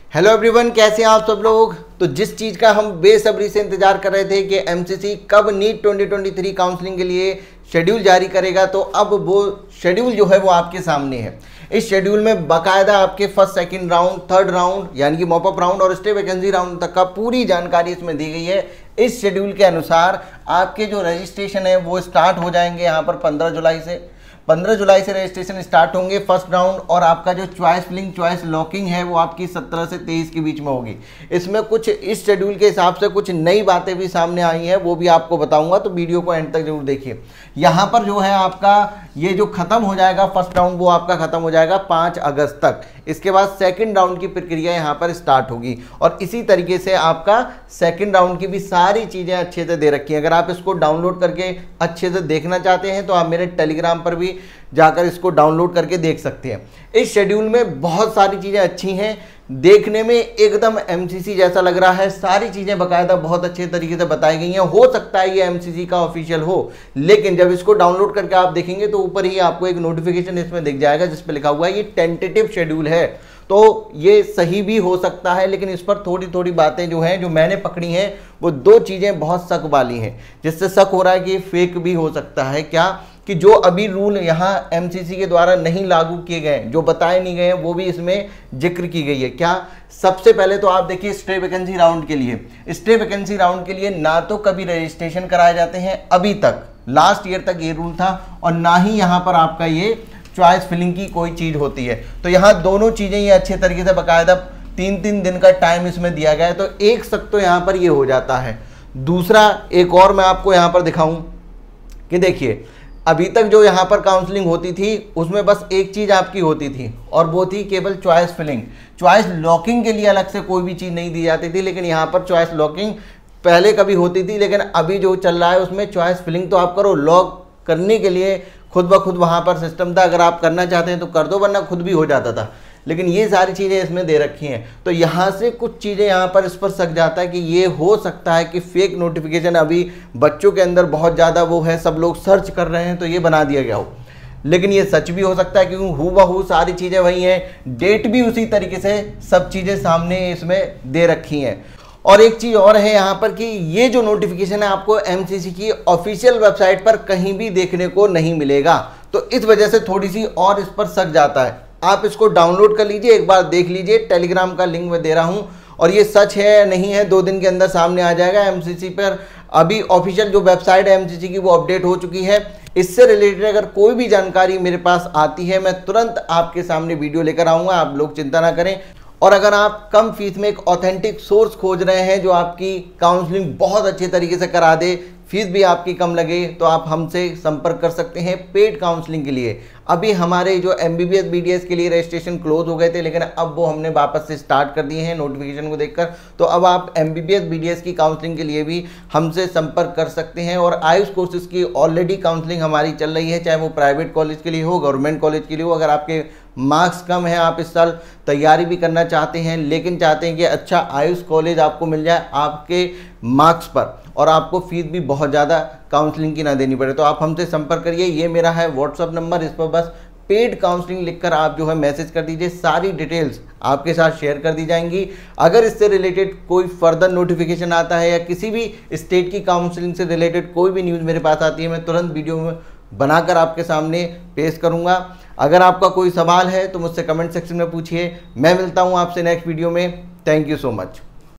Hello everyone, कैसे हैं आप सब लोग। तो जिस चीज़ का हम बेसब्री से इंतजार कर रहे थे कि एमसीसी कब नीट 2023 काउंसलिंग के लिए शेड्यूल जारी करेगा, तो अब वो शेड्यूल जो है वो आपके सामने है। इस शेड्यूल में बाकायदा आपके first, second round, third round यानी कि मॉपअप राउंड और स्टे वैकेंसी राउंड तक का पूरी जानकारी इसमें दी गई है। इस शेड्यूल के अनुसार आपके जो रजिस्ट्रेशन है वो स्टार्ट हो जाएंगे यहाँ पर 15 जुलाई से रजिस्ट्रेशन स्टार्ट होंगे फर्स्ट राउंड, और आपका जो चॉइस फिलिंग, चॉइस लॉकिंग है वो आपकी 17 से 23 के बीच में होगी। इसमें कुछ इस शेड्यूल के हिसाब से कुछ नई बातें भी सामने आई हैं, वो भी आपको बताऊंगा, तो वीडियो को एंड तक जरूर देखिए। यहाँ पर जो है आपका ये जो खत्म हो जाएगा फर्स्ट राउंड, वो आपका खत्म हो जाएगा 5 अगस्त तक। इसके बाद सेकंड राउंड की प्रक्रिया यहाँ पर स्टार्ट होगी, और इसी तरीके से आपका सेकंड राउंड की भी सारी चीज़ें अच्छे से दे रखी हैं। अगर आप इसको डाउनलोड करके अच्छे से देखना चाहते हैं तो आप मेरे टेलीग्राम पर भी जाकर इसको डाउनलोड करके देख सकते हैं। इस शेड्यूल में बहुत सारी चीज़ें अच्छी हैं, देखने में एकदम एमसीसी जैसा लग रहा है। सारी चीज़ें बाकायदा बहुत अच्छे तरीके से बताई गई हैं। हो सकता है ये एमसीसी का ऑफिशियल हो, लेकिन जब इसको डाउनलोड करके आप देखेंगे तो ऊपर ही आपको एक नोटिफिकेशन इसमें दिख जाएगा जिस पे लिखा हुआ है ये टेंटेटिव शेड्यूल है। तो ये सही भी हो सकता है, लेकिन इस पर थोड़ी थोड़ी बातें जो हैं, जो मैंने पकड़ी हैं, वो दो चीज़ें बहुत शक वाली हैं, जिससे शक हो रहा है कि ये फेक भी हो सकता है। क्या कि जो अभी रूल यहाँ एमसीसी के द्वारा नहीं लागू किए गए, जो बताए नहीं गए हैं, वो भी इसमें जिक्र की गई है। क्या, सबसे पहले तो आप देखिए स्टे वैकेंसी राउंड के लिए ना तो कभी रजिस्ट्रेशन कराए जाते हैं अभी तक, लास्ट ईयर तक ये रूल था, और ना ही यहाँ पर आपका ये चॉइस फिलिंग की कोई चीज होती है। तो यहाँ दोनों चीजें ये अच्छे तरीके से बाकायदा 3-3 दिन का टाइम इसमें दिया गया है, तो एक शक तो यहाँ पर ये हो जाता है। दूसरा एक और मैं आपको यहाँ पर दिखाऊं कि देखिए, अभी तक जो यहाँ पर काउंसलिंग होती थी उसमें बस एक चीज़ आपकी होती थी, और वो थी केवल चॉइस फिलिंग। चॉइस लॉकिंग के लिए अलग से कोई भी चीज़ नहीं दी जाती थी, लेकिन यहाँ पर चॉइस लॉकिंग पहले कभी होती थी, लेकिन अभी जो चल रहा है उसमें चॉइस फिलिंग तो आप करो, लॉक करने के लिए खुद ब खुद वहाँ पर सिस्टम था। अगर आप करना चाहते हैं तो कर दो, वरना खुद भी हो जाता था। लेकिन ये सारी चीज़ें इसमें दे रखी हैं, तो यहाँ से कुछ चीज़ें यहाँ पर इस पर शक जाता है कि ये हो सकता है कि फेक नोटिफिकेशन अभी बच्चों के अंदर बहुत ज़्यादा वो है, सब लोग सर्च कर रहे हैं तो ये बना दिया गया हो। लेकिन ये सच भी हो सकता है, क्योंकि हूबहू सारी चीज़ें वही हैं, डेट भी उसी तरीके से सब चीज़ें सामने इसमें दे रखी हैं। और एक चीज़ और है यहाँ पर कि ये जो नोटिफिकेशन है आपको एमसीसी की ऑफिशियल वेबसाइट पर कहीं भी देखने को नहीं मिलेगा, तो इस वजह से थोड़ी सी और इस पर शक जाता है। आप इसको डाउनलोड कर लीजिए, एक बार देख लीजिए, टेलीग्राम का लिंक मैं दे रहा हूँ, और ये सच है या नहीं है 2 दिन के अंदर सामने आ जाएगा। एमसीसी पर अभी ऑफिशियल जो वेबसाइट है एमसीसी की वो अपडेट हो चुकी है। इससे रिलेटेड अगर कोई भी जानकारी मेरे पास आती है, मैं तुरंत आपके सामने वीडियो लेकर आऊँगा, आप लोग चिंता ना करें। और अगर आप कम फीस में एक ऑथेंटिक सोर्स खोज रहे हैं जो आपकी काउंसलिंग बहुत अच्छे तरीके से करा दे, फीस भी आपकी कम लगे, तो आप हमसे संपर्क कर सकते हैं पेड काउंसलिंग के लिए। अभी हमारे जो एमबीबीएस बीडीएस के लिए रजिस्ट्रेशन क्लोज हो गए थे, लेकिन अब वो हमने वापस से स्टार्ट कर दिए हैं नोटिफिकेशन को देखकर। तो अब आप एमबीबीएस बीडीएस की काउंसलिंग के लिए भी हमसे संपर्क कर सकते हैं। और आयुष कोर्सेज की ऑलरेडी काउंसलिंग हमारी चल रही है, चाहे वो प्राइवेट कॉलेज के लिए हो, गवर्नमेंट कॉलेज के लिए हो। अगर आपके मार्क्स कम है, आप इस साल तैयारी भी करना चाहते हैं, लेकिन चाहते हैं कि अच्छा आयुष कॉलेज आपको मिल जाए आपके मार्क्स पर, और आपको फीस भी बहुत ज़्यादा काउंसलिंग की ना देनी पड़े, तो आप हमसे संपर्क करिए। ये मेरा है व्हाट्सअप नंबर, इस पर बस पेड काउंसलिंग लिखकर आप जो है मैसेज कर दीजिए, सारी डिटेल्स आपके साथ शेयर कर दी जाएंगी। अगर इससे रिलेटेड कोई फर्दर नोटिफिकेशन आता है या किसी भी स्टेट की काउंसलिंग से रिलेटेड कोई भी न्यूज़ मेरे पास आती है, मैं तुरंत वीडियो में बनाकर आपके सामने पेश करूंगा। अगर आपका कोई सवाल है तो मुझसे कमेंट सेक्शन में पूछिए। मैं मिलता हूं आपसे नेक्स्ट वीडियो में। Thank you so much.